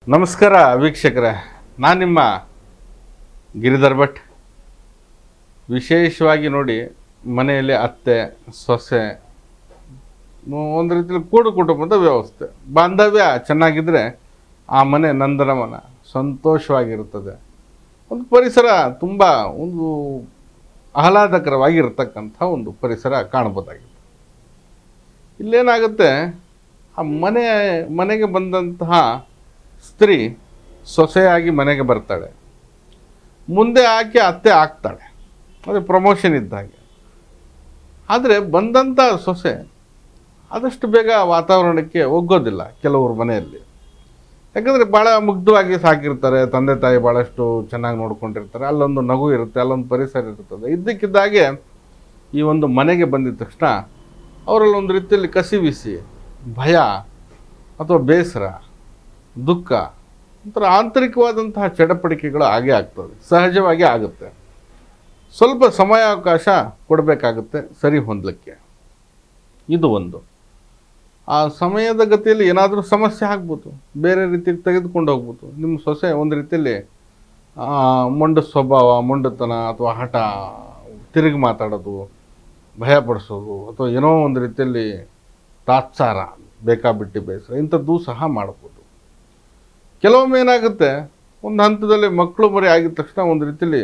ನಮಸ್ಕಾರ ವೀಕ್ಷಕರೇ, ನಾನು ನಿಮ್ಮ ಗಿರಿಧರ್ ಭಟ್. ವಿಶೇಷವಾಗಿ ನೋಡಿ, ಮನೆಯಲ್ಲಿ ಅತ್ತೆ ಸೊಸೆ ಒಂದು ರೀತಿಯಲ್ಲಿ ಕೂಡು ಕುಟುಂಬದ ವ್ಯವಸ್ಥೆ, ಬಾಂಧವ್ಯ ಚೆನ್ನಾಗಿದ್ದರೆ ಆ ಮನೆ ನಂದನವನ, ಸಂತೋಷವಾಗಿರುತ್ತದೆ. ಒಂದು ಪರಿಸರ ತುಂಬ ಒಂದು ಆಹ್ಲಾದಕರವಾಗಿರ್ತಕ್ಕಂಥ ಒಂದು ಪರಿಸರ ಕಾಣ್ಬೋದಾಗಿದೆ. ಇಲ್ಲೇನಾಗುತ್ತೆ, ಆ ಮನೆಗೆ ಬಂದಂತಹ ಸ್ತ್ರೀ ಸೊಸೆಯಾಗಿ ಮನೆಗೆ ಬರ್ತಾಳೆ, ಮುಂದೆ ಆಕೆ ಅತ್ತೆ ಆಗ್ತಾಳೆ, ಅದು ಪ್ರಮೋಷನ್ ಇದ್ದಾಗೆ. ಆದರೆ ಬಂದಂಥ ಸೊಸೆ ಆದಷ್ಟು ಬೇಗ ವಾತಾವರಣಕ್ಕೆ ಒಗ್ಗೋದಿಲ್ಲ ಕೆಲವರು ಮನೆಯಲ್ಲಿ. ಯಾಕಂದರೆ ಭಾಳ ಮುಗ್ಧವಾಗಿ ಸಾಕಿರ್ತಾರೆ, ತಂದೆ ತಾಯಿ ಭಾಳಷ್ಟು ಚೆನ್ನಾಗಿ ನೋಡ್ಕೊಂಡಿರ್ತಾರೆ, ಅಲ್ಲೊಂದು ನಗು ಇರುತ್ತೆ, ಅಲ್ಲೊಂದು ಪರಿಸರ ಇರ್ತದೆ. ಇದ್ದಕ್ಕಿದ್ದಾಗೆ ಈ ಒಂದು ಮನೆಗೆ ಬಂದಿದ ತಕ್ಷಣ ಅವರಲ್ಲಿ ಒಂದು ರೀತಿಯಲ್ಲಿ ಕಸಿವಿಸಿ, ಭಯ ಅಥವಾ ಬೇಸರ, ದುಃಖ, ಒಂಥರ ಆಂತರಿಕವಾದಂತಹ ಚಡಪಡಿಕೆಗಳು ಆಗೇ ಆಗ್ತದೆ, ಸಹಜವಾಗಿ ಆಗುತ್ತೆ. ಸ್ವಲ್ಪ ಸಮಯಾವಕಾಶ ಕೊಡಬೇಕಾಗುತ್ತೆ ಸರಿ ಹೊಂದಲಿಕ್ಕೆ. ಇದು ಒಂದು. ಆ ಸಮಯದ ಗತಿಯಲ್ಲಿ ಏನಾದರೂ ಸಮಸ್ಯೆ ಆಗ್ಬೋದು, ಬೇರೆ ರೀತಿಗೆ ತೆಗೆದುಕೊಂಡು ಹೋಗ್ಬೋದು. ನಿಮ್ಮ ಸೊಸೆ ಒಂದು ರೀತಿಯಲ್ಲಿ ಮೊಂಡು ಸ್ವಭಾವ, ಮೊಂಡುತನ ಅಥವಾ ಹಠ, ತಿರುಗಿ ಮಾತಾಡೋದು, ಭಯಪಡಿಸೋದು, ಅಥವಾ ಏನೋ ಒಂದು ರೀತಿಯಲ್ಲಿ ತಾತ್ಸಾರ, ಬೇಕಾಬಿಟ್ಟಿ ಬೇಸರ, ಇಂಥದ್ದು ಸಹ ಮಾಡ್ಬೋದು. ಕೆಲವೊಮ್ಮೆ ಏನಾಗುತ್ತೆ, ಒಂದು ಹಂತದಲ್ಲಿ ಮಕ್ಕಳು ಮರಿ ಆಗಿದ ತಕ್ಷಣ ಒಂದು ರೀತಿಯಲ್ಲಿ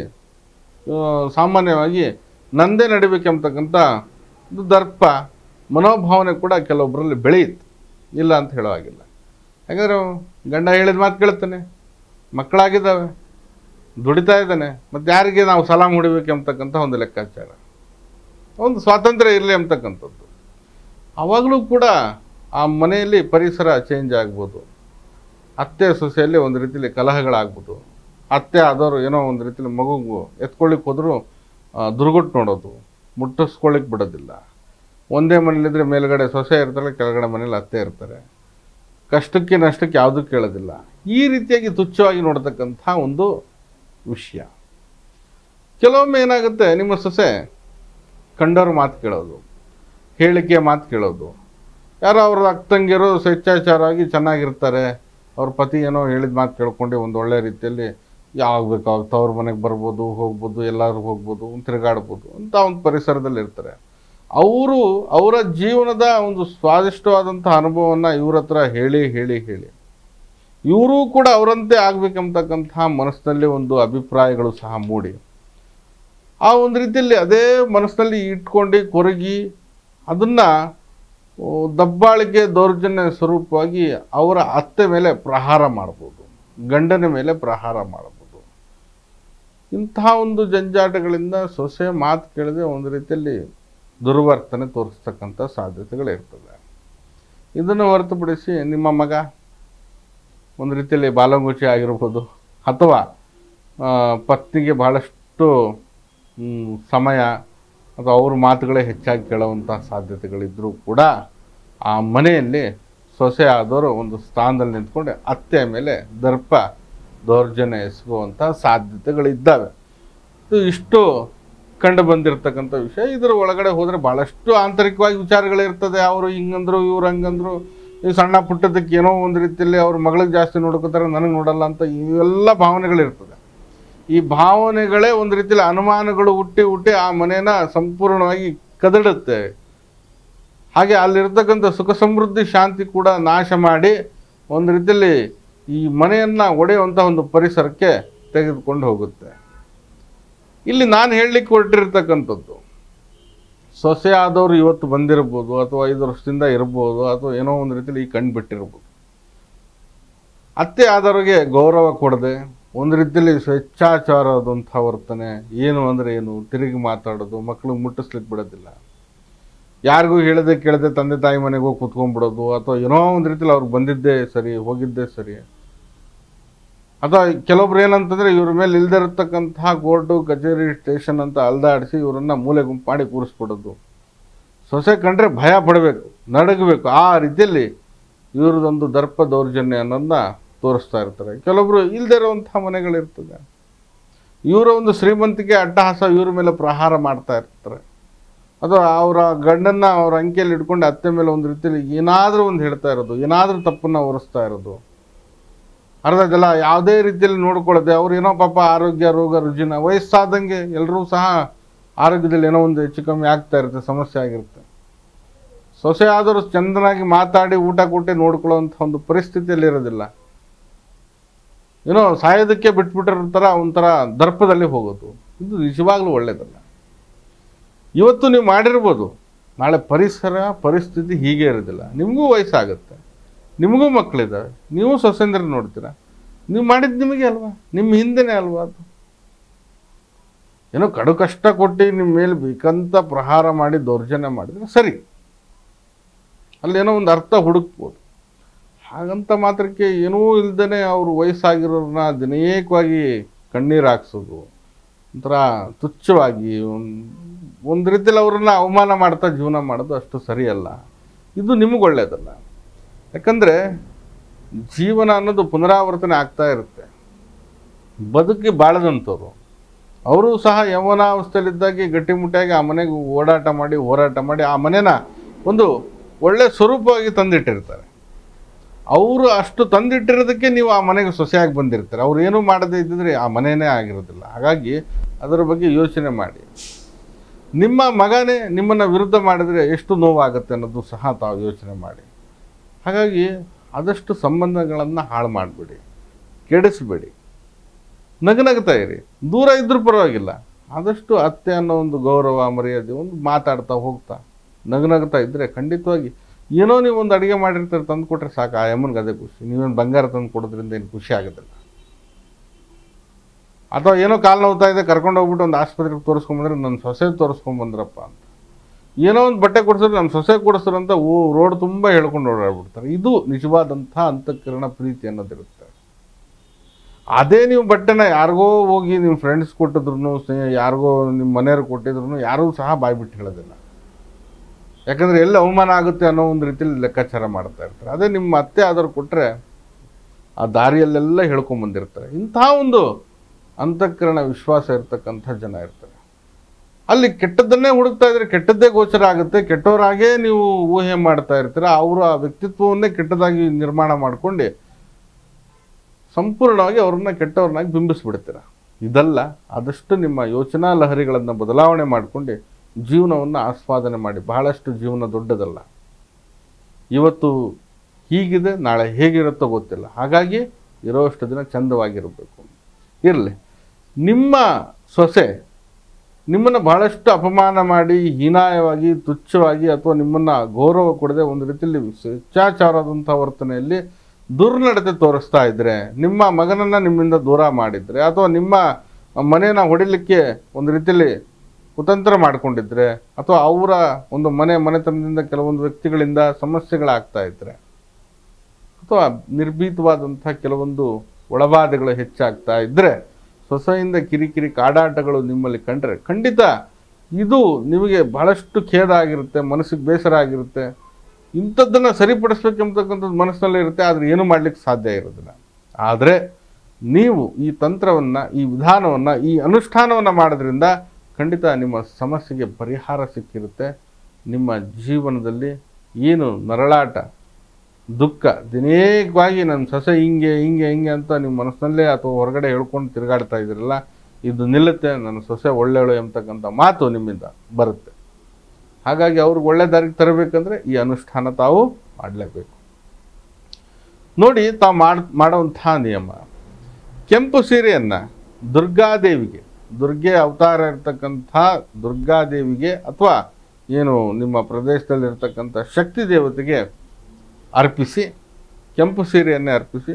ಸಾಮಾನ್ಯವಾಗಿ ನಂದೇ ನಡಿಬೇಕೆಂಬತಕ್ಕಂಥ ಒಂದು ದರ್ಪ ಮನೋಭಾವನೆ ಕೂಡ ಕೆಲವೊಬ್ಬರಲ್ಲಿ ಬೆಳೆಯುತ್ತೆ, ಇಲ್ಲ ಅಂತ ಹೇಳೋ ಹಾಗಿಲ್ಲ. ಯಾಕಂದರೆ ಗಂಡ ಹೇಳಿದ ಮಾತು ಕೇಳ್ತಾನೆ, ಮಕ್ಕಳಾಗಿದ್ದಾವೆ, ದುಡಿತಾ ಇದ್ದಾನೆ, ಮತ್ತು ಯಾರಿಗೆ ನಾವು ಸಲಾಮ್ ಹೊಡಿಬೇಕೆಂಬತಕ್ಕಂಥ ಒಂದು ಲೆಕ್ಕಾಚಾರ, ಒಂದು ಸ್ವಾತಂತ್ರ್ಯ ಇರಲಿ ಅಂತಕ್ಕಂಥದ್ದು. ಆವಾಗಲೂ ಕೂಡ ಆ ಮನೆಯಲ್ಲಿ ಪರಿಸರ ಚೇಂಜ್ ಆಗ್ಬೋದು. ಅತ್ತೆ ಸೊಸೆಯಲ್ಲಿ ಒಂದು ರೀತಿಯಲ್ಲಿ ಕಲಹಗಳಾಗ್ಬೋದು. ಅತ್ತೆ ಆದವರು ಏನೋ ಒಂದು ರೀತಿಯಲ್ಲಿ ಮಗುಗೂ ಎತ್ಕೊಳ್ಳಿಕ್ಕೆ ಹೋದರೂ ದುರ್ಗುಟ್ಟು ನೋಡೋದು, ಮುಟ್ಟಿಸ್ಕೊಳ್ಳಿಕ್ಕೆ ಬಿಡೋದಿಲ್ಲ. ಒಂದೇ ಮನೇಲಿದ್ದರೆ ಮೇಲ್ಗಡೆ ಸೊಸೆ ಇರ್ತಾರೆ, ಕೆಳಗಡೆ ಮನೇಲಿ ಅತ್ತೆ ಇರ್ತಾರೆ. ಕಷ್ಟಕ್ಕೆ ನಷ್ಟಕ್ಕೆ ಯಾವುದೂ ಕೇಳೋದಿಲ್ಲ. ಈ ರೀತಿಯಾಗಿ ತುಚ್ಛವಾಗಿ ನೋಡ್ತಕ್ಕಂಥ ಒಂದು ವಿಷಯ. ಕೆಲವೊಮ್ಮೆ ಏನಾಗುತ್ತೆ, ನಿಮ್ಮ ಸೊಸೆ ಕಂಡವ್ರ ಮಾತು ಕೇಳೋದು, ಹೇಳಿಕೆ ಮಾತು ಕೇಳೋದು. ಯಾರೋ ಅವ್ರ ಅಕ್ಕಂಗಿರೋ ಸ್ವೇಚ್ಛಾಚಾರವಾಗಿ ಚೆನ್ನಾಗಿರ್ತಾರೆ, ಅವ್ರ ಪತಿ ಏನೋ ಹೇಳಿದ ಮಾತು ಕೇಳ್ಕೊಂಡು ಒಂದು ಒಳ್ಳೆ ರೀತಿಯಲ್ಲಿ ಯಾವಾಗ ಬೇಕಾಗುತ್ತೆ ಅವ್ರ ಮನೆಗೆ ಬರ್ಬೋದು, ಹೋಗ್ಬೋದು, ಎಲ್ಲರೂ ಹೋಗ್ಬೋದು, ತಿರುಗಾಡ್ಬೋದು ಅಂತ ಒಂದು ಪರಿಸರದಲ್ಲಿ ಇರ್ತಾರೆ. ಅವರು ಅವರ ಜೀವನದ ಒಂದು ಸ್ವಾದಿಷ್ಟವಾದಂಥ ಅನುಭವವನ್ನು ಇವ್ರ ಹತ್ರ ಹೇಳಿ ಹೇಳಿ ಹೇಳಿ ಇವರೂ ಕೂಡ ಅವರಂತೆ ಆಗಬೇಕೆಂಬತಕ್ಕಂಥ ಮನಸ್ಸಿನಲ್ಲಿ ಒಂದು ಅಭಿಪ್ರಾಯಗಳು ಸಹ ಮೂಡಿ, ಆ ಒಂದು ರೀತಿಯಲ್ಲಿ ಅದೇ ಮನಸ್ಸಿನಲ್ಲಿ ಇಟ್ಕೊಂಡು ಕೊರಗಿ ಅದನ್ನು ದಬ್ಬಾಳಿಕೆ, ದೌರ್ಜನ್ಯ ಸ್ವರೂಪವಾಗಿ ಅವರ ಅತ್ತೆ ಮೇಲೆ ಪ್ರಹಾರ ಮಾಡ್ಬೋದು, ಗಂಡನ ಮೇಲೆ ಪ್ರಹಾರ ಮಾಡ್ಬೋದು. ಇಂತಹ ಒಂದು ಜಂಜಾಟಗಳಿಂದ ಸೊಸೆ ಮಾತು ಕೇಳದೆ ಒಂದು ರೀತಿಯಲ್ಲಿ ದುರ್ವರ್ತನೆ ತೋರಿಸ್ತಕ್ಕಂಥ ಸಾಧ್ಯತೆಗಳಿರ್ತದೆ. ಇದನ್ನು ಹೊರತುಪಡಿಸಿ ನಿಮ್ಮ ಮಗ ಒಂದು ರೀತಿಯಲ್ಲಿ ಬಾಲಂಗುಚಿ ಆಗಿರ್ಬೋದು, ಅಥವಾ ಪತ್ನಿಗೆ ಬಹಳಷ್ಟು ಸಮಯ ಅಥವಾ ಅವ್ರ ಮಾತುಗಳೇ ಹೆಚ್ಚಾಗಿ ಕೇಳುವಂಥ ಸಾಧ್ಯತೆಗಳಿದ್ದರೂ ಕೂಡ ಆ ಮನೆಯಲ್ಲಿ ಸೊಸೆ ಆದವರು ಒಂದು ಸ್ಥಾನದಲ್ಲಿ ನಿಂತ್ಕೊಂಡು ಅತ್ತೆಯ ಮೇಲೆ ದರ್ಪ, ದೌರ್ಜನ್ಯ ಎಸಗುವಂಥ ಸಾಧ್ಯತೆಗಳಿದ್ದಾವೆ. ಇಷ್ಟು ಕಂಡು ಬಂದಿರತಕ್ಕಂಥ ವಿಷಯ. ಇದರ ಒಳಗಡೆ ಹೋದರೆ ಭಾಳಷ್ಟು ಆಂತರಿಕವಾಗಿ ವಿಚಾರಗಳಿರ್ತದೆ. ಅವರು ಹಿಂಗಂದ್ರು, ಇವ್ರು ಹಂಗಂದ್ರು, ಈ ಸಣ್ಣ ಪುಟ್ಟದಕ್ಕೆ ಏನೋ ಒಂದು ರೀತಿಯಲ್ಲಿ ಅವ್ರ ಮಗಳಿಗೆ ಜಾಸ್ತಿ ನೋಡ್ಕೋತಾರೆ, ನನಗೆ ನೋಡಲ್ಲ ಅಂತ ಇವೆಲ್ಲ ಭಾವನೆಗಳಿರ್ತದೆ. ಈ ಭಾವನೆಗಳೇ ಒಂದು ರೀತಿಯಲ್ಲಿ ಅನುಮಾನಗಳು ಹುಟ್ಟಿ ಹುಟ್ಟಿ ಆ ಮನೇನ ಸಂಪೂರ್ಣವಾಗಿ ಕದಡುತ್ತೆ. ಹಾಗೆ ಅಲ್ಲಿರ್ತಕ್ಕಂಥ ಸುಖ ಸಮೃದ್ಧಿ ಶಾಂತಿ ಕೂಡ ನಾಶ ಮಾಡಿ ಒಂದು ರೀತಿಯಲ್ಲಿ ಈ ಮನೆಯನ್ನು ಒಡೆಯುವಂಥ ಒಂದು ಪರಿಸರಕ್ಕೆ ತೆಗೆದುಕೊಂಡು ಹೋಗುತ್ತೆ. ಇಲ್ಲಿ ನಾನು ಹೇಳಲಿಕ್ಕೆ ಹೊರಟಿರ್ತಕ್ಕಂಥದ್ದು, ಸೊಸೆ ಆದವರು ಇವತ್ತು ಬಂದಿರ್ಬೋದು, ಅಥವಾ 5 ವರ್ಷದಿಂದ ಇರ್ಬೋದು, ಅಥವಾ ಏನೋ ಒಂದು ರೀತಿಯಲ್ಲಿ ಈ ಕಣ್ಣು ಬಿಟ್ಟಿರ್ಬೋದು. ಅತ್ತೆ ಆದವ್ರಿಗೆ ಗೌರವ ಕೊಡದೆ ಒಂದು ರೀತಿಯಲ್ಲಿ ಸ್ವೇಚ್ಛಾಚಾರದಂಥ ವರ್ತನೆ, ಏನು ಅಂದರೆ ಏನು, ತಿರುಗಿ ಮಾತಾಡೋದು, ಮಕ್ಕಳಿಗೆ ಮುಟ್ಟಿಸ್ಲಿಕ್ಕೆ ಬಿಡೋದಿಲ್ಲ, ಯಾರಿಗೂ ಹೇಳದೆ ಕೇಳದೆ ತಂದೆ ತಾಯಿ ಮನೆಗೆ ಹೋಗಿ ಕೂತ್ಕೊಂಡ್ಬಿಡೋದು, ಅಥವಾ ಏನೋ ಒಂದು ರೀತಿಯಲ್ಲಿ ಅವ್ರಿಗೆ ಬಂದಿದ್ದೇ ಸರಿ, ಹೋಗಿದ್ದೇ ಸರಿ. ಅಥವಾ ಕೆಲವೊಬ್ರು ಏನಂತಂದರೆ ಇವ್ರ ಮೇಲೆ ಇಲ್ಲದೆ ಇರತಕ್ಕಂತಹ ಕೋರ್ಟು, ಕಚೇರಿ, ಸ್ಟೇಷನ್ ಅಂತ ಅಲ್ದಾಡಿಸಿ ಇವರನ್ನು ಮೂಲೆ ಗುಂಪು ಮಾಡಿ ಕೂರಿಸ್ಬಿಡೋದು. ಸೊಸೆ ಕಂಡ್ರೆ ಭಯ ಪಡಬೇಕು, ನಡಗಬೇಕು, ಆ ರೀತಿಯಲ್ಲಿ ಇವ್ರದ್ದೊಂದು ದರ್ಪ, ದೌರ್ಜನ್ಯ ಅನ್ನೋದನ್ನ ತೋರಿಸ್ತಾ ಇರ್ತಾರೆ. ಕೆಲವೊಬ್ರು ಇಲ್ಲದೆ ಇರುವಂಥ ಮನೆಗಳಿರ್ತದೆ, ಇವರ ಒಂದು ಶ್ರೀಮಂತಿಕೆ ಅಟ್ಟಹಾಸ ಇವ್ರ ಮೇಲೆ ಪ್ರಹಾರ ಮಾಡ್ತಾ ಇರ್ತಾರೆ. ಅಥವಾ ಅವರ ಗಂಡನ್ನು ಅವ್ರ ಅಂಕೆಯಲ್ಲಿ ಇಟ್ಕೊಂಡು ಅತ್ತೆ ಮೇಲೆ ಒಂದು ರೀತಿಯಲ್ಲಿ ಏನಾದರೂ ಒಂದು ಹೇಳ್ತಾ ಇರೋದು, ಏನಾದರೂ ತಪ್ಪನ್ನು ಹೊರಿಸ್ತಾ ಇರೋದು. ಅರ್ಧ ಜಲ ಯಾವುದೇ ರೀತಿಯಲ್ಲಿ ನೋಡ್ಕೊಳ್ಳದೆ ಅವ್ರು ಏನೋ ಪಾಪ ಆರೋಗ್ಯ ರೋಗ ರುಜಿನ ವಯಸ್ಸಾದಂಗೆ ಎಲ್ಲರೂ ಸಹ ಆರೋಗ್ಯದಲ್ಲಿ ಏನೋ ಒಂದು ಹೆಚ್ಚು ಕಮ್ಮಿ ಆಗ್ತಾ ಇರುತ್ತೆ, ಸಮಸ್ಯೆ ಆಗಿರುತ್ತೆ. ಸೊಸೆ ಆದರೂ ಚಂದನಾಗಿ ಮಾತಾಡಿ ಊಟ ಕೊಟ್ಟು ನೋಡ್ಕೊಳ್ಳೋವಂಥ ಒಂದು ಪರಿಸ್ಥಿತಿಯಲ್ಲಿ ಇರೋದಿಲ್ಲ. ಏನೋ ಸಾಯೋದಕ್ಕೆ ಬಿಟ್ಬಿಟ್ಟಿರ್ತಾರ, ಒಂಥರ ದರ್ಪದಲ್ಲಿ ಹೋಗೋದು. ಇದು ನಿಜವಾಗ್ಲೂ ಒಳ್ಳೇದಲ್ಲ. ಇವತ್ತು ನೀವು ಮಾಡಿರ್ಬೋದು, ನಾಳೆ ಪರಿಸ್ಥಿತಿ ಹೀಗೆ ಇರೋದಿಲ್ಲ. ನಿಮಗೂ ವಯಸ್ಸಾಗುತ್ತೆ, ನಿಮಗೂ ಮಕ್ಕಳಿದ್ದಾವೆ, ನೀವು ಸೊಸೆಂದ್ರೆ ನೋಡ್ತೀರ. ನೀವು ಮಾಡಿದ್ದು ನಿಮಗೆ ಅಲ್ವಾ, ನಿಮ್ಮ ಹಿಂದೆನೇ ಅಲ್ವಾ ಅದು. ಏನೋ ಕಡು ಕಷ್ಟ ಕೊಟ್ಟು ನಿಮ್ಮ ಮೇಲೆ ಬೇಕಂತ ಪ್ರಹಾರ ಮಾಡಿ ದೌರ್ಜನ್ಯ ಮಾಡಿದ್ರೆ ಸರಿ, ಅಲ್ಲೇನೋ ಒಂದು ಅರ್ಥ ಹುಡುಕ್ಬೋದು. ಹಾಗಂತ ಮಾತ್ರಕ್ಕೆ ಏನೂ ಇಲ್ದೇ ಅವರು ವಯಸ್ಸಾಗಿರೋರನ್ನ ದಿನೇಕವಾಗಿ ಕಣ್ಣೀರು ಹಾಕ್ಸೋದು, ಒಂಥರ ತುಚ್ಛವಾಗಿ ಒಂದು ರೀತಿಯಲ್ಲಿ ಅವರನ್ನು ಅವಮಾನ ಮಾಡ್ತಾ ಜೀವನ ಮಾಡೋದು ಅಷ್ಟು ಸರಿಯಲ್ಲ. ಇದು ನಿಮಗೆ ಒಳ್ಳೆಯದಲ್ಲ. ಯಾಕಂದರೆ ಜೀವನ ಅನ್ನೋದು ಪುನರಾವರ್ತನೆ ಆಗ್ತಾ ಇರುತ್ತೆ. ಬದುಕಿ ಬಾಳದಂಥವ್ರು ಅವರು ಸಹ ಯೌವನಾವಸ್ಥೆಯಲ್ಲಿದ್ದಾಗೆ ಗಟ್ಟಿಮುಟ್ಟಿಯಾಗಿ ಆ ಮನೆಗೆ ಓಡಾಟ ಮಾಡಿ ಹೋರಾಟ ಮಾಡಿ ಆ ಮನೆನ ಒಂದು ಒಳ್ಳೆಯ ಸ್ವರೂಪವಾಗಿ ತಂದಿಟ್ಟಿರ್ತಾರೆ. ಅವರು ಅಷ್ಟು ತಂದಿಟ್ಟಿರೋದಕ್ಕೆ ನೀವು ಆ ಮನೆಗೆ ಸೊಸೆಯಾಗಿ ಬಂದಿರ್ತಾರೆ. ಅವ್ರು ಏನೂ ಮಾಡದೇ ಇದ್ದಿದ್ರೆ ಆ ಮನೆಯೇ ಆಗಿರೋದಿಲ್ಲ. ಹಾಗಾಗಿ ಅದರ ಬಗ್ಗೆ ಯೋಚನೆ ಮಾಡಿ. ನಿಮ್ಮ ಮಗನೇ ನಿಮ್ಮನ್ನು ವಿರುದ್ಧ ಮಾಡಿದರೆ ಎಷ್ಟು ನೋವಾಗುತ್ತೆ ಅನ್ನೋದು ಸಹ ತಾವು ಯೋಚನೆ ಮಾಡಿ. ಹಾಗಾಗಿ ಆದಷ್ಟು ಸಂಬಂಧಗಳನ್ನು ಹಾಳು ಮಾಡಿಬಿಡಿ, ಕೆಡಿಸ್ಬೇಡಿ. ನಗನಗ್ತಾ ಇರಿ, ದೂರ ಇದ್ರೂ ಪರವಾಗಿಲ್ಲ. ಆದಷ್ಟು ಅತ್ತೆ ಅನ್ನೋ ಒಂದು ಗೌರವ ಮರ್ಯಾದೆ ಒಂದು ಮಾತಾಡ್ತಾ ಹೋಗ್ತಾ ನಗನಗ್ತಾ ಇದ್ದರೆ ಖಂಡಿತವಾಗಿ ಏನೋ ನೀವು ಒಂದು ಅಡುಗೆ ಮಾಡಿರ್ತಾರೆ ತಂದು ಕೊಟ್ಟರೆ ಸಾಕು, ಆ ಅಮ್ಮನಿಗೆ ಅದೇ ಖುಷಿ. ನೀವೇನು ಬಂಗಾರ ತಂದು ಕೊಡೋದ್ರಿಂದ ಏನು ಖುಷಿ ಆಗೋದಿಲ್ಲ. ಅಥವಾ ಏನೋ ಕಾಲು ನೋವ್ತಾ ಇದೆ ಕರ್ಕೊಂಡು ಹೋಗ್ಬಿಟ್ಟು ಒಂದು ಆಸ್ಪತ್ರೆಗೆ ತೋರಿಸ್ಕೊಂಬಂದ್ರೆ ನನ್ನ ಸೊಸೆ ತೋರಿಸ್ಕೊಂಬಂದ್ರಪ್ಪ ಅಂತ, ಏನೋ ಒಂದು ಬಟ್ಟೆ ಕೊಡಿಸಿದ್ರೆ ನಮ್ಮ ಸೊಸೆ ಕೊಡಿಸ್ತಾರೆ ಅಂತ ರೋಡ್ ತುಂಬ ಹೇಳ್ಕೊಂಡು ಓಡಾಡ್ಬಿಡ್ತಾರೆ. ಇದು ನಿಜವಾದಂಥ ಅಂತಃಕರಣ ಪ್ರೀತಿ ಅನ್ನೋದಿರುತ್ತೆ. ಅದೇ ನೀವು ಬಟ್ಟೆನ ಯಾರಿಗೋ ಹೋಗಿ ನಿಮ್ಮ ಫ್ರೆಂಡ್ಸ್ ಕೊಟ್ಟಿದ್ರು, ಯಾರಿಗೋ ನಿಮ್ಮ ಮನೆಯವ್ರು ಕೊಟ್ಟಿದ್ರು ಯಾರೂ ಸಹ ಬಾಯ್ಬಿಟ್ಟು ಹೇಳೋದಿಲ್ಲ. ಯಾಕಂದರೆ ಎಲ್ಲಿ ಅವಮಾನ ಆಗುತ್ತೆ ಅನ್ನೋ ಒಂದು ರೀತಿಯಲ್ಲಿ ಲೆಕ್ಕಾಚಾರ ಮಾಡ್ತಾ ಇರ್ತಾರೆ. ಅದೇ ನಿಮ್ಮ ಅತ್ತೆ ಆದರೂ ಕೊಟ್ಟರೆ ಆ ದಾರಿಯಲ್ಲೆಲ್ಲ ಹೇಳ್ಕೊಂಬಂದಿರ್ತಾರೆ. ಇಂಥ ಒಂದು ಅಂತಃಕರಣ ವಿಶ್ವಾಸ ಇರ್ತಕ್ಕಂಥ ಜನ ಇರ್ತಾರೆ. ಅಲ್ಲಿ ಕೆಟ್ಟದ್ದನ್ನೇ ಹುಡುಕ್ತಾ ಇದ್ರೆ ಕೆಟ್ಟದ್ದೇ ಗೋಚರ ಆಗುತ್ತೆ. ಕೆಟ್ಟವರಾಗೇ ನೀವು ಊಹೆ ಮಾಡ್ತಾ ಇರ್ತೀರ. ಅವರ ಆ ವ್ಯಕ್ತಿತ್ವವನ್ನೇ ಕೆಟ್ಟದಾಗಿ ನಿರ್ಮಾಣ ಮಾಡ್ಕೊಂಡು ಸಂಪೂರ್ಣವಾಗಿ ಅವ್ರನ್ನ ಕೆಟ್ಟವ್ರನ್ನಾಗಿ ಬಿಂಬಿಸ್ಬಿಡ್ತೀರ. ಇದಲ್ಲ. ಆದಷ್ಟು ನಿಮ್ಮ ಯೋಚನಾ ಲಹರಿಗಳನ್ನು ಬದಲಾವಣೆ ಮಾಡಿಕೊಂಡು ಜೀವನವನ್ನು ಆಸ್ವಾದನೆ ಮಾಡಿ. ಬಹಳಷ್ಟು ಜೀವನ ದೊಡ್ಡದಲ್ಲ. ಇವತ್ತು ಹೀಗಿದೆ, ನಾಳೆ ಹೇಗಿರುತ್ತೋ ಗೊತ್ತಿಲ್ಲ. ಹಾಗಾಗಿ ಇರೋಷ್ಟು ದಿನ ಚಂದವಾಗಿರಬೇಕು. ಇರಲಿ. ನಿಮ್ಮ ಸೊಸೆ ನಿಮ್ಮನ್ನು ಬಹಳಷ್ಟು ಅಪಮಾನ ಮಾಡಿ ಹೀನಾಯವಾಗಿ ತುಚ್ಛವಾಗಿ ಅಥವಾ ನಿಮ್ಮನ್ನು ಗೌರವ ಕೊಡದೆ ಒಂದು ರೀತಿಯಲ್ಲಿ ಶಿಷ್ಟಾಚಾರದಂಥ ವರ್ತನೆಯಲ್ಲಿ ದುರ್ನಡತೆ ತೋರಿಸ್ತಾ ಇದ್ದರೆ, ನಿಮ್ಮ ಮಗನನ್ನು ನಿಮ್ಮಿಂದ ದೂರ ಮಾಡಿದರೆ, ಅಥವಾ ನಿಮ್ಮ ಮನೆಯನ್ನು ಹೊಡಿಲಿಕ್ಕೆ ಒಂದು ರೀತಿಯಲ್ಲಿ ಕುತಂತ್ರ ಮಾಡಿಕೊಂಡಿದ್ರೆ, ಅಥವಾ ಅವರ ಒಂದು ಮನೆತನದಿಂದ ಕೆಲವೊಂದು ವ್ಯಕ್ತಿಗಳಿಂದ ಸಮಸ್ಯೆಗಳಾಗ್ತಾ ಇದ್ದರೆ, ಅಥವಾ ನಿರ್ಭೀತವಾದಂಥ ಕೆಲವೊಂದು ಒಳಬಾಧೆಗಳು ಹೆಚ್ಚಾಗ್ತಾ ಇದ್ದರೆ, ಸೊಸೆಯಿಂದ ಕಿರಿಕಿರಿ ಕಾಡಾಟಗಳು ನಿಮ್ಮಲ್ಲಿ ಕಂಡ್ರೆ ಖಂಡಿತ ಇದು ನಿಮಗೆ ಬಹಳಷ್ಟು ಖೇದ ಆಗಿರುತ್ತೆ, ಮನಸ್ಸಿಗೆ ಬೇಸರ ಆಗಿರುತ್ತೆ. ಇಂಥದ್ದನ್ನು ಸರಿಪಡಿಸ್ಬೇಕೆಂಬತಕ್ಕಂಥದ್ದು ಮನಸ್ಸಿನಲ್ಲೇ ಇರುತ್ತೆ. ಆದರೆ ಏನೂ ಮಾಡಲಿಕ್ಕೆ ಸಾಧ್ಯ ಇರೋದಿಲ್ಲ. ಆದರೆ ನೀವು ಈ ತಂತ್ರವನ್ನು, ಈ ವಿಧಾನವನ್ನು, ಈ ಅನುಷ್ಠಾನವನ್ನು ಮಾಡೋದ್ರಿಂದ ಖಂಡಿತ ನಿಮ್ಮ ಸಮಸ್ಯೆಗೆ ಪರಿಹಾರ ಸಿಕ್ಕಿರುತ್ತೆ. ನಿಮ್ಮ ಜೀವನದಲ್ಲಿ ಏನು ನರಳಾಟ, ದುಃಖ, ದಿನೇಕವಾಗಿ ನನ್ನ ಸೊಸೆ ಹಿಂಗೆ ಅಂತ ನಿಮ್ಮ ಮನಸ್ಸಿನಲ್ಲೇ ಅಥವಾ ಹೊರಗಡೆ ಹೇಳ್ಕೊಂಡು ತಿರುಗಾಡ್ತಾ ಇದ್ದೀರಲ್ಲ, ಇದು ನಿಲ್ಲುತ್ತೆ. ನನ್ನ ಸೊಸೆ ಒಳ್ಳೆಯಳು ಎಂಬತಕ್ಕಂಥ ಮಾತು ನಿಮ್ಮಿಂದ ಬರುತ್ತೆ. ಹಾಗಾಗಿ ಅವ್ರಿಗೆ ಒಳ್ಳೆ ದಾರಿಗೆ ತರಬೇಕಂದ್ರೆ ಈ ಅನುಷ್ಠಾನ ತಾವು ಮಾಡಲೇಬೇಕು. ನೋಡಿ, ತಾವು ಮಾಡುವಂಥ ನಿಯಮ, ಕೆಂಪು ಸೀರೆಯನ್ನು ದುರ್ಗಾದೇವಿಗೆ, ದುರ್ಗೆ ಅವತಾರ ಇರ್ತಕ್ಕಂಥ ದುರ್ಗಾದೇವಿಗೆ ಅಥವಾ ಏನು ನಿಮ್ಮ ಪ್ರದೇಶದಲ್ಲಿರ್ತಕ್ಕಂಥ ಶಕ್ತಿ ದೇವತೆಗೆ ಅರ್ಪಿಸಿ, ಕೆಂಪು ಸೀರೆಯನ್ನೇ ಅರ್ಪಿಸಿ,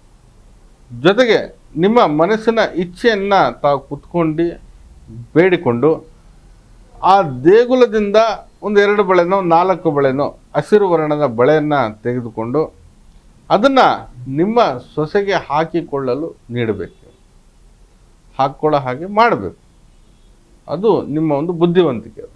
ಜೊತೆಗೆ ನಿಮ್ಮ ಮನಸ್ಸಿನ ಇಚ್ಛೆಯನ್ನು ತಾವು ಕುತ್ಕೊಂಡು ಬೇಡಿಕೊಂಡು ಆ ದೇಗುಲದಿಂದ ಒಂದು 2 ಬಳೆನೋ 4 ಬಳೆನೋ ಹಸಿರು ವರ್ಣದ ಬಳೆಯನ್ನು ತೆಗೆದುಕೊಂಡು ಅದನ್ನು ನಿಮ್ಮ ಸೊಸೆಗೆ ಹಾಕಿಕೊಳ್ಳಲು ನೀಡಬೇಕು. ಹಾಕ್ಕೊಳ್ಳೋ ಹಾಗೆ ಮಾಡಬೇಕು. ಅದು ನಿಮ್ಮ ಒಂದು ಬುದ್ಧಿವಂತಿಕೆ. ಅದು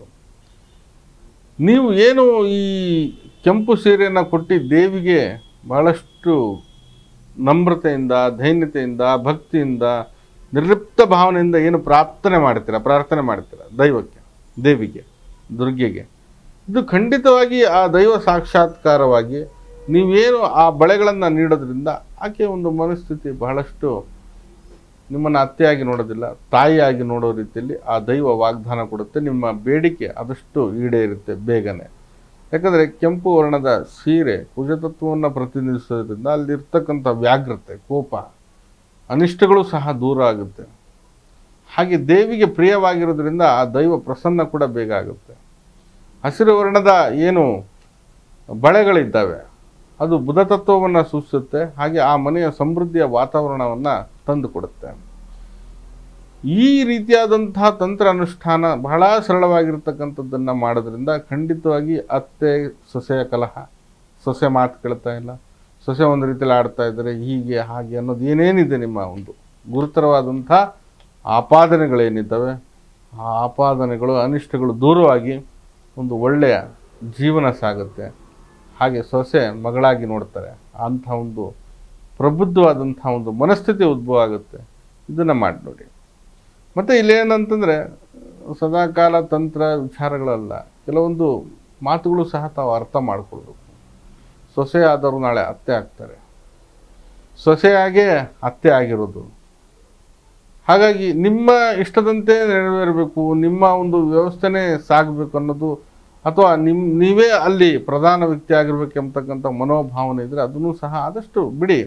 ನೀವು ಏನು ಈ ಕೆಂಪು ಸೀರೆಯನ್ನು ಕೊಟ್ಟು ದೇವಿಗೆ ಬಹಳಷ್ಟು ನಮ್ರತೆಯಿಂದ, ದೈನ್ಯತೆಯಿಂದ, ಭಕ್ತಿಯಿಂದ, ನಿರ್ಲಿಪ್ತ ಭಾವನೆಯಿಂದ ಏನು ಪ್ರಾರ್ಥನೆ ಮಾಡ್ತೀರ ದೈವಕ್ಕೆ, ದೇವಿಗೆ, ದುರ್ಗೆಗೆ, ಇದು ಖಂಡಿತವಾಗಿ ಆ ದೈವ ಸಾಕ್ಷಾತ್ಕಾರವಾಗಿ ನೀವೇನು ಆ ಬಳೆಗಳನ್ನು ನೀಡೋದ್ರಿಂದ ಆಕೆ ಒಂದು ಮನಸ್ಥಿತಿ ಬಹಳಷ್ಟು ನಿಮ್ಮನ್ನು ಅತ್ತೆಯಾಗಿ ನೋಡೋದಿಲ್ಲ, ತಾಯಿಯಾಗಿ ನೋಡೋ ರೀತಿಯಲ್ಲಿ ಆ ದೈವ ವಾಗ್ದಾನ ಕೊಡುತ್ತೆ. ನಿಮ್ಮ ಬೇಡಿಕೆ ಆದಷ್ಟು ಈಡೇರುತ್ತೆ ಬೇಗನೆ. ಯಾಕಂದರೆ ಕೆಂಪು ವರ್ಣದ ಸೀರೆ ಕುಜತತ್ವವನ್ನು ಪ್ರತಿನಿಧಿಸೋದ್ರಿಂದ ಅಲ್ಲಿರ್ತಕ್ಕಂಥ ವ್ಯಾಘ್ರತೆ, ಕೋಪ, ಅನಿಷ್ಟಗಳು ಸಹ ದೂರ ಆಗುತ್ತೆ. ಹಾಗೆ ದೇವಿಗೆ ಪ್ರಿಯವಾಗಿರೋದ್ರಿಂದ ಆ ದೈವ ಪ್ರಸನ್ನ ಕೂಡ ಬೇಗ ಆಗುತ್ತೆ. ಹಸಿರು ವರ್ಣದ ಏನು ಬಳೆಗಳಿದ್ದಾವೆ ಅದು ಬುಧ ತತ್ವವನ್ನು ಸೂಚಿಸುತ್ತೆ. ಹಾಗೆ ಆ ಮನೆಯ ಸಮೃದ್ಧಿಯ ವಾತಾವರಣವನ್ನು ತಂದು ಕೊಡುತ್ತೆ. ಈ ರೀತಿಯಾದಂತಹ ತಂತ್ರ ಅನುಷ್ಠಾನ ಬಹಳ ಸರಳವಾಗಿರ್ತಕ್ಕಂಥದ್ದನ್ನು ಮಾಡೋದ್ರಿಂದ ಖಂಡಿತವಾಗಿ ಅತ್ತೆ ಸೊಸೆಯ ಕಲಹ, ಸೊಸೆ ಮಾತು ಕೇಳ್ತಾ ಇಲ್ಲ, ಸೊಸೆ ಒಂದು ರೀತಿಯಲ್ಲಿ ಆಡ್ತಾ ಇದ್ದಾರೆ, ಹೀಗೆ ಹಾಗೆ ಅನ್ನೋದು ಏನೇನಿದೆ ನಿಮ್ಮ ಒಂದು ಗುರುತರವಾದಂಥ ಆಪಾದನೆಗಳೇನಿದ್ದಾವೆ ಆ ಆಪಾದನೆಗಳು ಅನಿಷ್ಟಗಳು ದೂರವಾಗಿ ಒಂದು ಒಳ್ಳೆಯ ಜೀವನ ಸಾಗುತ್ತೆ. ಹಾಗೆ ಸೊಸೆ ಮಗಳಾಗಿ ನೋಡ್ತಾರೆ. ಅಂಥ ಒಂದು ಪ್ರಬುದ್ಧವಾದಂಥ ಒಂದು ಮನಸ್ಥಿತಿ ಉದ್ಭವ ಆಗುತ್ತೆ. ಇದನ್ನು ಮಾಡಿ ನೋಡಿ. ಮತ್ತು ಇಲ್ಲೇನಂತಂದರೆ ಸದಾಕಾಲ ತಂತ್ರ ವಿಚಾರಗಳಲ್ಲ, ಕೆಲವೊಂದು ಮಾತುಗಳು ಸಹ ತಾವು ಅರ್ಥ ಮಾಡಿಕೊಳ್ಬೇಕು. ಸೊಸೆ ಆದವರು ನಾಳೆ ಅತ್ತೆ ಆಗ್ತಾರೆ, ಸೊಸೆಯಾಗೇ ಅತ್ತೆ ಆಗಿರೋದು. ಹಾಗಾಗಿ ನಿಮ್ಮ ಇಷ್ಟದಂತೆ ನೆರವೇರಬೇಕು, ನಿಮ್ಮ ಒಂದು ವ್ಯವಸ್ಥೆನೇ ಸಾಗಬೇಕು ಅನ್ನೋದು, ಅಥವಾ ನೀವೇ ಅಲ್ಲಿ ಪ್ರಧಾನ ವ್ಯಕ್ತಿ ಆಗಿರ್ಬೇಕೆಂಬತಕ್ಕಂಥ ಮನೋಭಾವನೆ ಇದ್ದರೆ ಅದನ್ನು ಸಹ ಆದಷ್ಟು ಬಿಡಿ.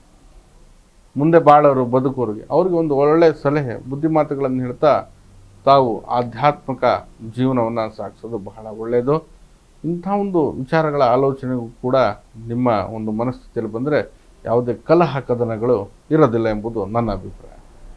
ಮುಂದೆ ಬಾಳೋರು ಬದುಕೋರಿಗೆ ಅವ್ರಿಗೆ ಒಂದು ಒಳ್ಳೆಯ ಸಲಹೆ, ಬುದ್ಧಿಮಾತುಗಳನ್ನು ಹೇಳ್ತಾ ತಾವು ಆಧ್ಯಾತ್ಮಿಕ ಜೀವನವನ್ನು ಸಾಗಿಸೋದು ಬಹಳ ಒಳ್ಳೆಯದು. ಇಂಥ ಒಂದು ವಿಚಾರಗಳ ಆಲೋಚನೆಗೂ ಕೂಡ ನಿಮ್ಮ ಒಂದು ಮನಸ್ಥಿತಿಯಲ್ಲಿ ಬಂದರೆ ಯಾವುದೇ ಕಲಹ ಕದನಗಳು ಇರೋದಿಲ್ಲ ಎಂಬುದು ನನ್ನ ಅಭಿಪ್ರಾಯ.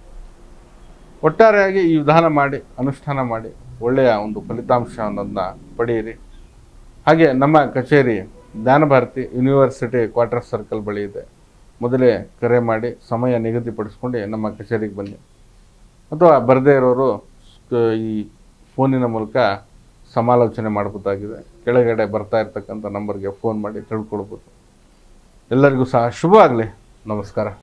ಒಟ್ಟಾರೆಯಾಗಿ ಈ ವಿಧಾನ ಮಾಡಿ ಅನುಷ್ಠಾನ ಮಾಡಿ ಒಳ್ಳೆಯ ಒಂದು ಫಲಿತಾಂಶ ಅನ್ನೋದನ್ನ ಪಡೆಯಿರಿ. ಹಾಗೆ ನಮ್ಮ ಕಚೇರಿ ಜ್ಞಾನಭಾರತಿ ಯೂನಿವರ್ಸಿಟಿ ಕ್ವಾರ್ಟರ್ ಸರ್ಕಲ್ ಬಳಿ ಇದೆ. ಮೊದಲೇ ಕರೆ ಮಾಡಿ ಸಮಯ ನಿಗದಿಪಡಿಸ್ಕೊಂಡು ನಮ್ಮ ಕಚೇರಿಗೆ ಬನ್ನಿ. ಅಥವಾ ಬರದೇ ಇರೋರು ಈ ಫೋನಿನ ಮೂಲಕ ಸಮಾಲೋಚನೆ ಮಾಡಬಹುದಾಗಿದೆ. ಕೆಳಗಡೆ ಬರ್ತಾ ಇರ್ತಕ್ಕಂಥ ನಂಬರ್ಗೆ ಫೋನ್ ಮಾಡಿ ತಿಳ್ಕೊಳ್ಬೋದು. ಎಲ್ಲರಿಗೂ ಸಹ ಶುಭ ಆಗಲಿ. ನಮಸ್ಕಾರ.